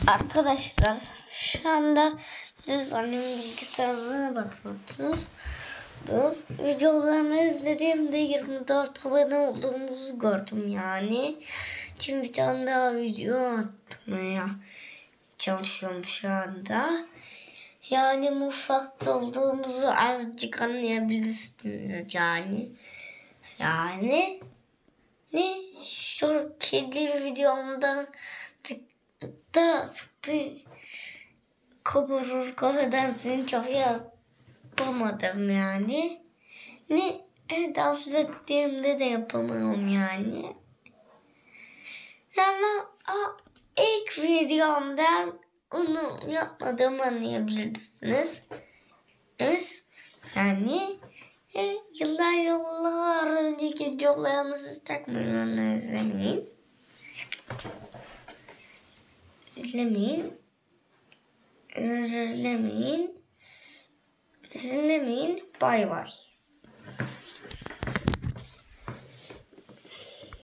Arkadaşlar şu anda siz annemin bilgisayarına bakıyorsunuz. Videolarımı izlediğimde 24 abone olduğumuzu gördüm yani. Şimdi bir tane daha video atmaya çalışıyorum şu anda. Yani mutfakta olduğumuzu azıcık anlayabilirsiniz yani. Ne şu kedi videomdan da bir kabarır kahveden seni çok yapamadım yani. Ne dans ettiğimde de yapamıyorum yani. Ama ilk videomdan onu yapmadığımı anlayabilirsiniz. Yani yıllar önceki videolarımızı takmayın, onları izlemeyin. İzlemeyin. Bay bay.